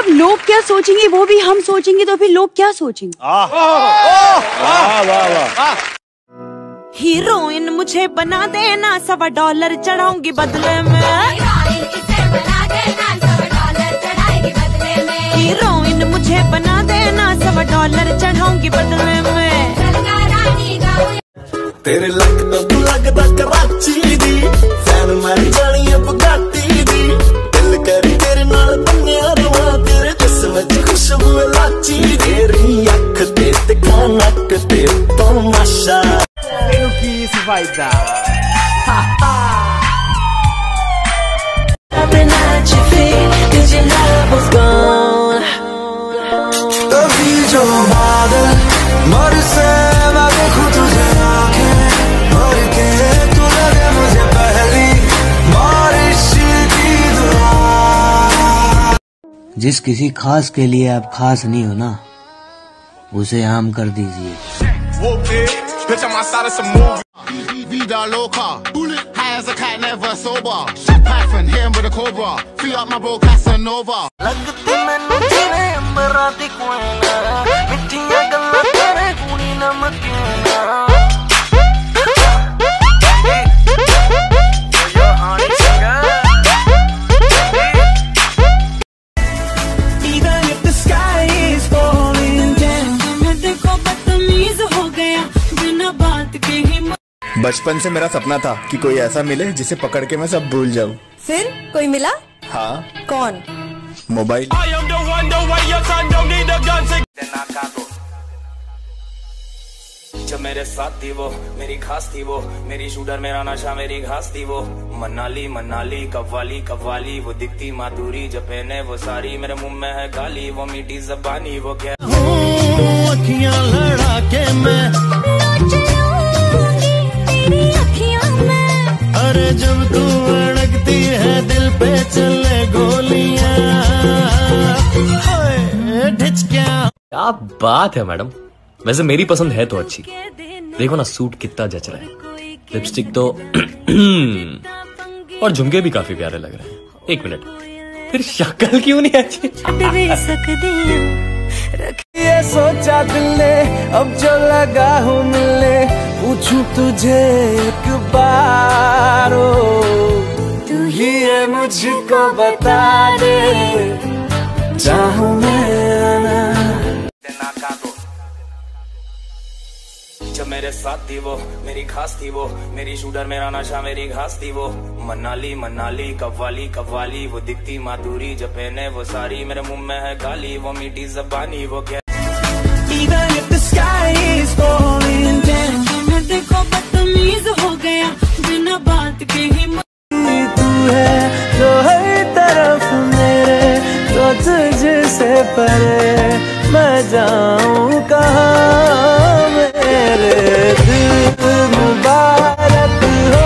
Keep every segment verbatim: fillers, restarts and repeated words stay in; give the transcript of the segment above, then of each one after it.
अब लोग क्या सोचेंगे वो भी हम सोचेंगे तो फिर लोग क्या सोचेंगे? वाह वाह वाह। हीरोइन मुझे बना देना, सवा डॉलर चढ़ाऊंगी बदले में। हीरोइन मुझे बना देना, सवा डॉलर चढ़ाऊंगी बदले में। तेरे लगदा लगदा कराची दी फैन मारी जानी अब बुगाटी दी। दिल करी तेरे नाल बन्निया रवा, तेरे जिस्म च खुशबू लाची। तेरी अख ते ते नक ते तमाशा Eu quis vai dar. Every night you feel that your love was gone. तभी जो बादल मर से मैं देखूं तुझे आंखें भर के, तू लगे मुझे पहली बारिश की दुआ। जिस किसी खास के लिए आप खास नहीं हो ना, उसे आम कर दीजिए। Bitch, I'm outside of some movie. Vida loca, high as a cat, never sober. Python, hit him with a cobra. Free up my bro Casanova. लगती मैनू तेरे अंबरा दी कोयला, मिठियां गल्लां तेरे कूड़ी नमकीना। Even if the sky is falling down, मैं देखो बदतमीज हो गया बिना बात के ही। बचपन से मेरा सपना था कि कोई ऐसा मिले जिसे पकड़ के मैं सब भूल जाऊं। फिर कोई मिला? हाँ। कौन? मोबाइल। जब मेरे साथ थी वो मेरी खास थी वो, मेरी शूटर मेरा नशा मेरी घास थी वो। मनाली मनाली कव्वाली कव्वाली, वो दिखती माधुरी जब पहने वो सारी। मेरे मुंह में है गाली, वो मीठी जबानी, वो क्या अखियां लड़ा के मैं अरे जब तू अड़कती है दिल पे चले गोलियां। क्या बात है मैडम, वैसे मेरी पसंद है तो अच्छी। देखो ना सूट कितना जच रहा है, लिपस्टिक तो और झुमके भी काफी प्यारे लग रहे हैं। एक मिनट, फिर शक्ल क्यों नहीं अच्छी? ये सोचा दिल ने अब जो लगा हूँ मिलने, पूछूं तुझे एक बार तू ही है मुझको बता दे, चाहूं मैं जब मेरे साथ थी वो मेरी खास थी वो, मेरी शूटर मेरा नशा मेरी घास थी वो। मनाली मनाली कव्वाली कव्वाली, वो दिखती माधुरी जब पहने वो सारी। मेरे मुंह में है गाली, वो मीठी जबानी, वो क्या Even if the sky is falling down, मैं देखो बदतमीज हो गया बिना बात के ही। तू है जो हर तरफ मेरे, तो तुझसे परे मैं जाऊं कहाँ, मेरे दिल मुबारक हो।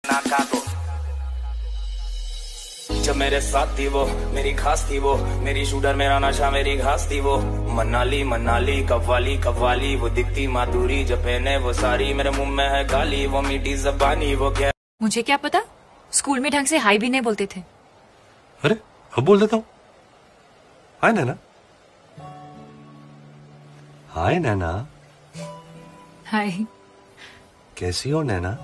जब मेरे साथ थी वो मेरी खास थी वो, मेरी शूटर मेरा नशा मेरी घास थी वो। मनाली मनाली कव्वाली कव्वाली, वो दिखती माधुरी जब पहने वो सारी। मेरे मुंह में है गाली, वो मीठी जबानी, वो क्या मुझे क्या पता, स्कूल में ढंग से हाई भी नहीं बोलते थे। अरे अब बोल देता हूँ। हाय नैना। हाय नैना। हाय। कैसी हो नैना?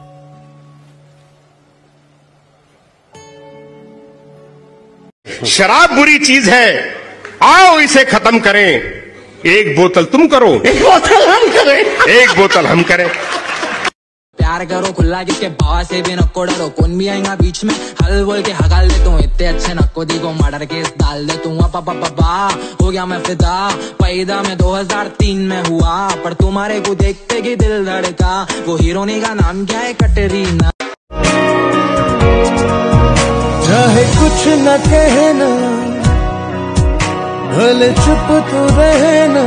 शराब बुरी चीज है, आओ इसे खत्म करें। एक बोतल तुम करो, एक बोतल हम करें, एक बोतल हम करें। प्यार करो खुला किसके बाबा से भी नको डरो, कौन भी आएगा बीच में हल बोल के हगाल दे तू। इतने अच्छे नक्को दी को मर्डर केस डाल दे तू। पापा पापा हो गया मैं फिदा, पैदा में दो हज़ार तीन में हुआ, पर तुम्हारे को देखते कि दिल धड़का। वो हीरोनी का नाम क्या है? कटरीना। चाहे कुछ न कहना, भले चुप तो रहना,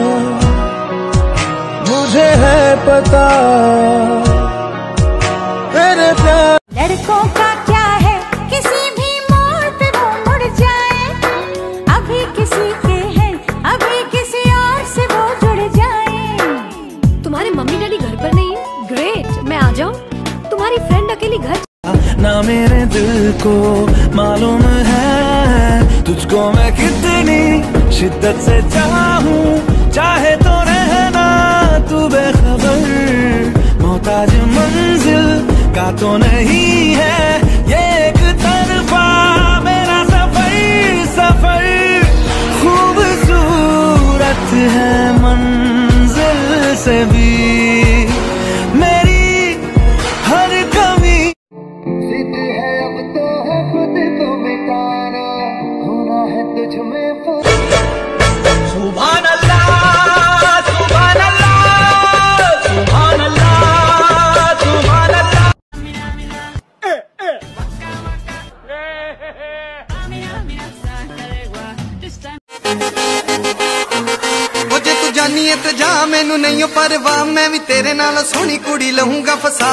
मुझे है पता तेरे प्यार। लड़कों का क्या है, किसी भी मोड़ पे वो मुड़ जाए। अभी किसी के हैं, अभी किसी और से वो जुड़ जाए। तुम्हारे मम्मी डैडी घर पर नहीं है? ग्रेट, मैं आ जाऊं? तुम्हारी फ्रेंड अकेली घर ना मेरे दिल को मालूम है तुझको मैं कितनी शिद्दत से चाहूं चाहे तो रहना तू बेखबर, मोहताज मंजिल का तो नहीं है ये एक तरफा मेरा सफर। सफर खूबसूरत है मंजिल से भी मेरी हर कमी। जिद है अब तो है खुद को मिटाना, होना है तुझ में सुभान अल्लाह, सुभान अल्लाह, सुभान अल्लाह, सुभान अल्लाह। मुझे तू जानी है तो जा, मैनू नहीं हो परवाह, मैं भी तेरे नाल सोहनी कुड़ी लहूंगा फसा।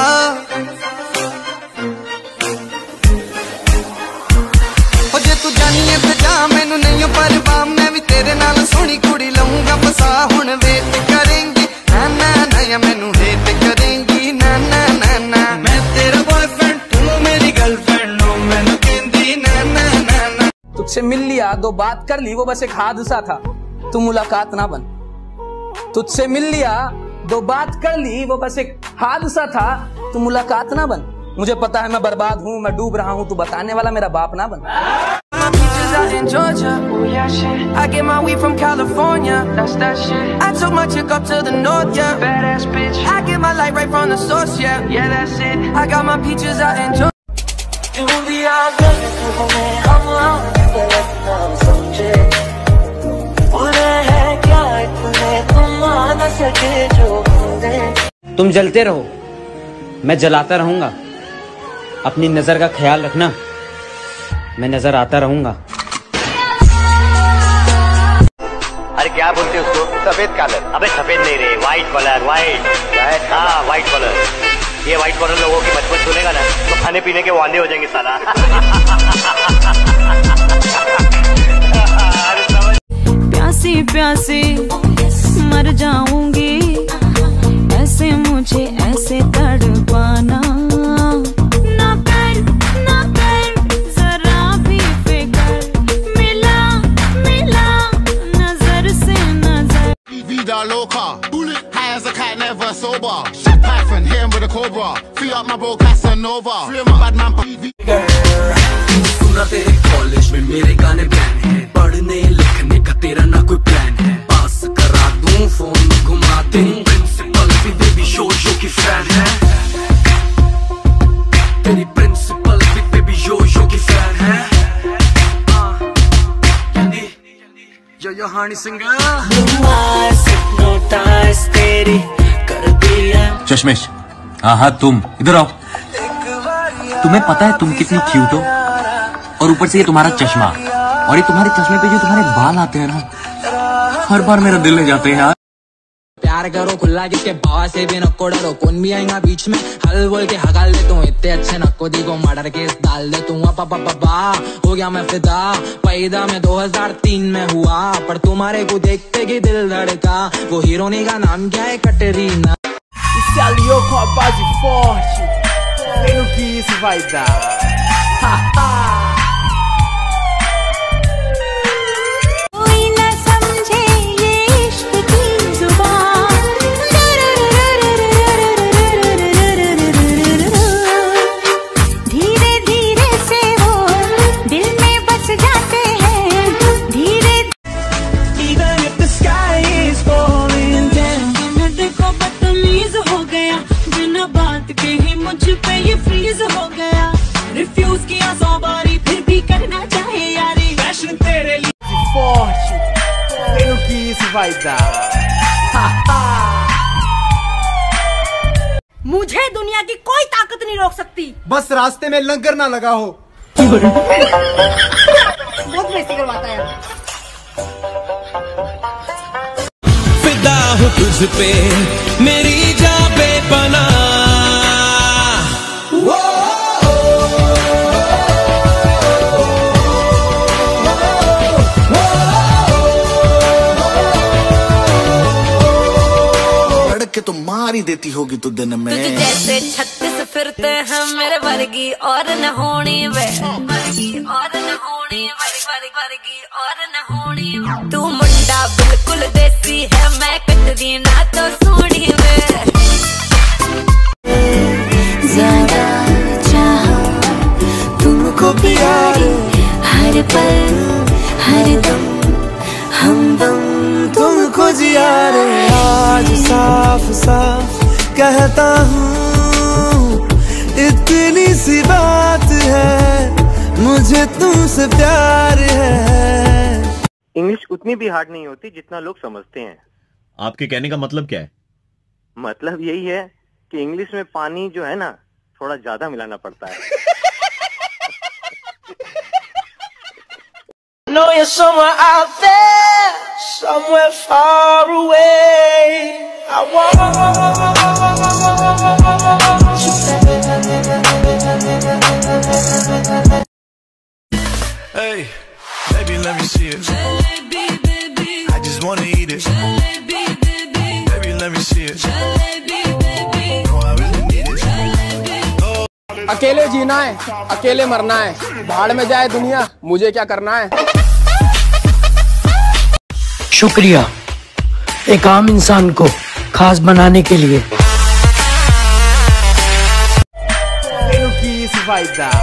मुझे तू जानी है तो जा, मैनू नहीं हो परवाह, मैं भी तेरे नाल सोहनी कुड़ी लहूंगा फसा। हुण वेट करेंगी ना ना ना, या मैनू हेट करेंगी ना ना ना ना। मैं तेरा बॉयफ्रेंड तू मेरी गर्लफ्रेंड, नो मैनू कहंदी ना ना ना ना। तुझसे मिल लिया, दो बात कर ली, वो बस एक हादसा था, तू मुलाकात ना बन। तुझसे मिल लिया, दो बात कर ली, वो बस एक हादसा था, तू मुलाकात ना बन। मुझे पता है मैं बर्बाद हूँ, मैं डूब रहा हूँ, तू बताने वाला मेरा बाप ना बन। In Georgia, oh yeah shit. I get my weed from California, that's that shit. I took my chick up to the north, yeah, badass bitch. I get my light right from the source, yeah, yeah that's it. I got my peaches out in Georgia. तुम जलते रहो, मैं जलाता रहूंगा। अपनी नजर का ख्याल रखना, मैं नजर आता रहूंगा। अरे क्या बोलते हो उसको? सफेद कलर। अबे सफेद नहीं रे, व्हाइट कलर, व्हाइट। हाँ व्हाइट कलर। ये व्हाइट कलर लोगों की मजबूत सुनेगा ना तो खाने पीने के वांदे हो जाएंगे साला। प्यासी प्यासी मर जाऊंगी, ऐसे मुझे ऐसे तड़पाना। ना कर ना कर जरा भी फिकर, मिला मिला नजर से नजर। Vida loca, high as a cat, never sober. Shit python, hit him with a cobra. Free up my bro Casanova. Free up my bad man. सुना तेरे कॉलेज में मेरे गाने बैन है, पढ़ने लिखने का तेरा ना कोई प्लान है। पास करा दूं, फोन घुमा दूं, प्रिंसिपल भी बेबी शो शो की फैन है। तेरी प्रिंसिपल भी बेबी शो शो की फैन है। यो यो हानी सिंगर तेरी कर दिया। चश्मेश, हाँ हाँ तुम इधर आओ। तुम्हें पता है तुम कितनी क्यूट हो, और ऊपर से ये तुम्हारा चश्मा, और ये तुम्हारे चश्मे पे जो तुम्हारे बाल आते हैं ना, हर बार मेरा दिल ले जाते हैं यार। प्यार करो खुला किसके बाबा से भी नको डरो, कौन भी आएगा बीच में हल बोल के हगाल दे तू। इतने अच्छे नको दी को मर्डर केस डाल दे तू। पापा पापा हो गया मैं फिदा, पैदा में दो हज़ार तीन में हुआ, पर तुम्हारे को देखते ही दिल धड़का। वो हीरोनी का नाम क्या है? Katrina. Se aliou com a base forte, vem no que isso vai dar. Ha ha. Forte, vem no que isso vai dar. Ha ha. मुझे दुनिया की कोई ताकत नहीं रोक सकती। बस रास्ते में लंगर ना लगा हो। बहुत बेइज्जती करवाता है। फिदा हूँ तुझ पे मेरी जा बेपना। के तो मार ही देती होगी तू दिन में। तुझे जैसे छत्तीस फिर सूरत है मेरे वर्गी और न होनी वे, वर्गी और न होनी, वर्गी और न होनी। तू मुंडा बिल्कुल देसी है, मैं कटदी ना तो सोनी वे। ज्यादा चाहा तुमको प्यार, हर पल हर दम हमदम तुमको जिया रे। आज साफ साफ कहता हूँ, इतनी सी बात है, मुझे तुमसे प्यार है। इंग्लिश उतनी भी हार्ड नहीं होती जितना लोग समझते हैं। आपके कहने का मतलब क्या है? मतलब यही है कि इंग्लिश में पानी जो है ना थोड़ा ज्यादा मिलाना पड़ता है। Know you're somewhere out there, somewhere far away. I want Hey, baby, let me see it. Jalebi, baby. I just wanna eat it. Jalebi, baby. Baby, let me see it. Jalebi, baby. Oh, I really need it. Jalebi. Oh. अकेले जीना है, अकेले मरना है, भाड़ में जाए दुनिया, मुझे क्या करना है। शुक्रिया एक आम इंसान को खास बनाने के लिए। Quem não quis vai dar.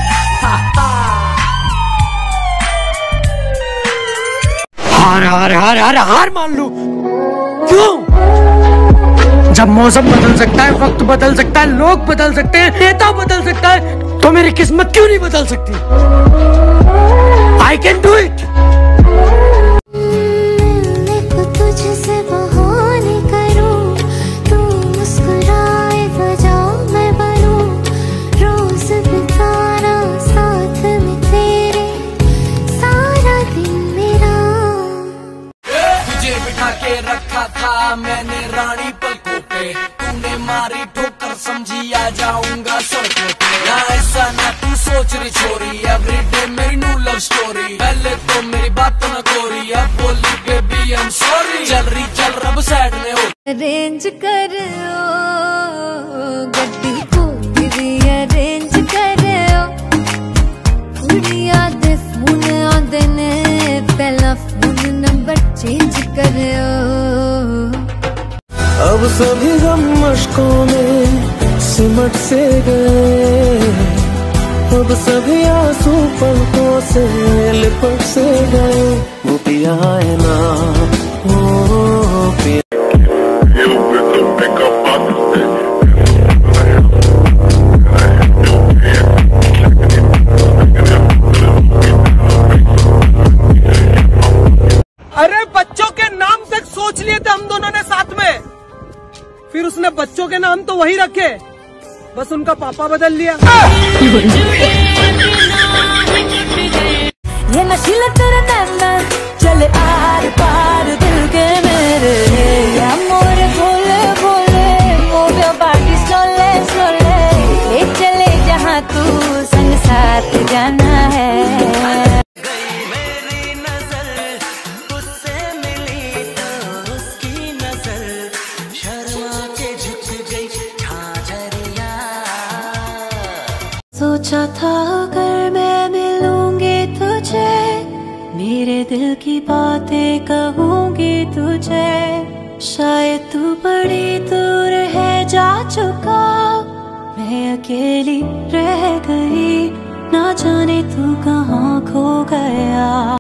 हार हार हार हार हार मान लूं। क्यों? जब मौसम बदल सकता है, वक्त बदल सकता है, लोग बदल सकते हैं, नेता बदल सकता है, तो मेरी किस्मत क्यों नहीं बदल सकती? I can do it. रखा था मैंने रानी पलकों पे, तूने मारी ठोकर समझी आ जाऊंगा सड़कों पे। ना ऐसा ना तू सोच रही छोरी, एवरीडे मेरी न्यू लव स्टोरी। पहले तो मेरी बात न कोरी, अब बोली बेबी आई एम सॉरी। चल रही चल रब साइड में हो। अरेंज करो गड्डी को भी अरेंज करो, कुड़िया दे फोन आंदे ने, पहला फोन नंबर चेंज करो। अब सभी गम मशकों में सिमट से गए, अब सभी आंसू पलकों से लिपट से गए। वो पिया है ना वो पिया। अरे बच्चों के नाम तक सोच लिए थे हम दोनों ने साथ में, फिर उसने बच्चों के नाम तो वही रखे, बस उनका पापा बदल लिया। ये नशीला तेरा नैना चले आर पार दिल के मेरे, या मोरे भोले भोले मोरे बाटी सोले सोले, ले चले जहाँ तू संग साथ जाना है। सोचा था अगर मैं मिलूंगी तुझे, मेरे दिल की बातें कहूंगी तुझे, शायद तू बड़ी दूर है जा चुका, मैं अकेली रह गई, ना जाने तू कहाँ खो गया।